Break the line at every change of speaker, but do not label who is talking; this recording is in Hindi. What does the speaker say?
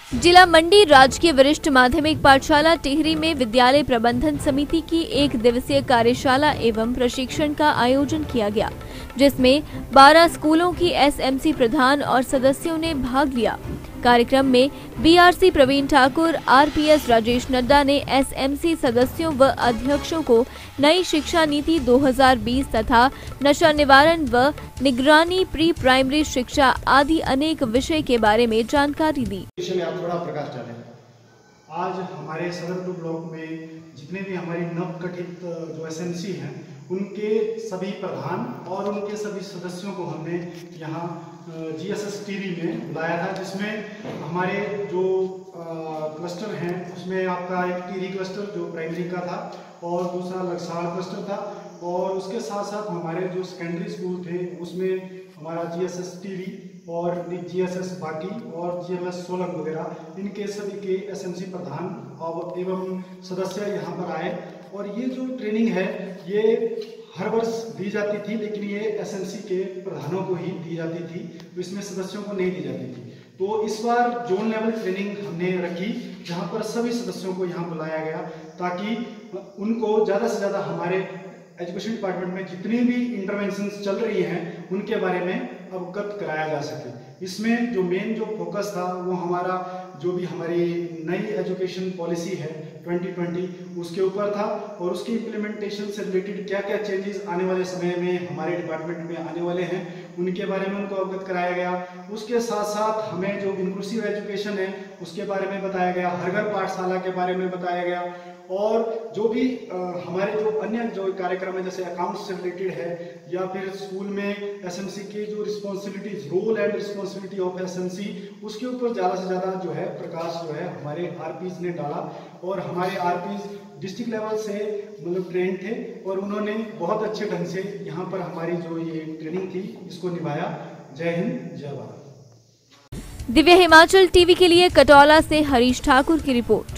जिला मंडी राजकीय वरिष्ठ माध्यमिक पाठशाला टिहरी में विद्यालय प्रबंधन समिति की 1 दिवसीय कार्यशाला एवं प्रशिक्षण का आयोजन किया गया, जिसमें 12 स्कूलों की एसएमसी प्रधान और सदस्यों ने भाग लिया। कार्यक्रम में बीआरसी प्रवीण ठाकुर, आरपीएस राजेश नड्डा ने एसएमसी सदस्यों व अध्यक्षों को नई शिक्षा नीति 2020 तथा नशा निवारण व निगरानी, प्री प्राइमरी शिक्षा आदि अनेक विषय के बारे में जानकारी दी।
थोड़ा प्रकाश डालें। आज हमारे सदर टू ब्लॉक में जितने भी हमारी नवगठित जो एसएमसी हैं, उनके सभी प्रधान और उनके सभी सदस्यों को हमने यहाँ जीएसएस टीवी में बुलाया था, जिसमें हमारे जो क्लस्टर हैं उसमें आपका एक टिहरी क्लस्टर जो प्राइमरी का था और दूसरा लक्साड़ क्लस्टर था, और उसके साथ साथ हमारे जो सेकेंडरी स्कूल थे उसमें हमारा जीएसएस टीवी और जीएसएस बाकी और जीएमएस सोलंग वगैरह, इनके सभी के एसएमसी प्रधान और एवं सदस्य यहाँ पर आए। और ये जो ट्रेनिंग है ये हर वर्ष दी जाती थी, लेकिन ये एसएमसी के प्रधानों को ही दी जाती थी, तो इसमें सदस्यों को नहीं दी जाती थी। तो इस बार जोन लेवल ट्रेनिंग हमने रखी, जहाँ पर सभी सदस्यों को यहाँ बुलाया गया ताकि उनको ज़्यादा से ज़्यादा हमारे एजुकेशन डिपार्टमेंट में जितनी भी इंटरवेंशंस चल रही हैं उनके बारे में अवगत कराया जा सके। इसमें जो मेन जो फोकस था वो हमारा जो भी हमारी नई एजुकेशन पॉलिसी है 2020 उसके ऊपर था, और उसके इम्प्लीमेंटेशन से रिलेटेड क्या क्या चेंजेस आने वाले समय में हमारे डिपार्टमेंट में आने वाले हैं उनके बारे में उनको अवगत कराया गया। उसके साथ साथ हमें जो इंक्लूसिव एजुकेशन है उसके बारे में बताया गया, हर घर पाठशाला के बारे में बताया गया, और जो भी हमारे जो अन्य जो कार्यक्रम है जैसे अकाउंट्स से रिलेटेड है या फिर स्कूल में एसएमसी की जो responsibilities, role and responsibility of SMC, उसके ऊपर ज़्यादा से ज़्यादा जो है प्रकाश जो है हमारे आरपीज ने डाला। और हमारे आरपीज डिस्ट्रिक्ट लेवल से मतलब ट्रेन थे और उन्होंने बहुत अच्छे ढंग से यहाँ पर हमारी जो ये ट्रेनिंग थी इसको निभाया। जय हिंद, जय भारत।
दिव्य हिमाचल टीवी के लिए कटौला से हरीश ठाकुर की रिपोर्ट।